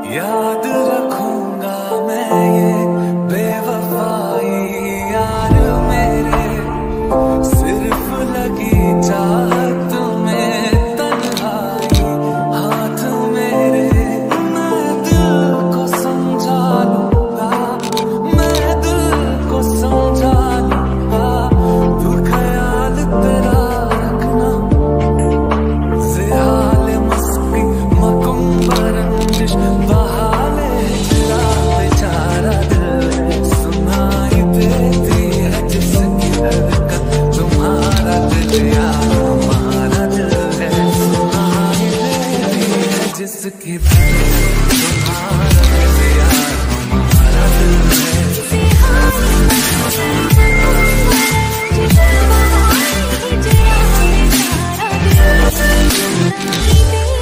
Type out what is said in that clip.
याद रखूंगा मैं ये बेवफाई यार मेरे, सिर्फ लगी चाहत में तन्हाई हाथ मेरे। मैं दिल को समझा लूंगा, मैं दिल को समझा लूंगा, तू ख्याल तेरा रखना। ज़िहाल मस्की मकुम्बरंजिश बहाले तेरा बेचारा दिल है, सुनाई देती है जिसकी धड़कन तुम्हारा दिल यार हमारा दिल है, सुनाई देती है जिसकी धड़कन तुम्हारा दिल यार हमारा दिल है। Keep it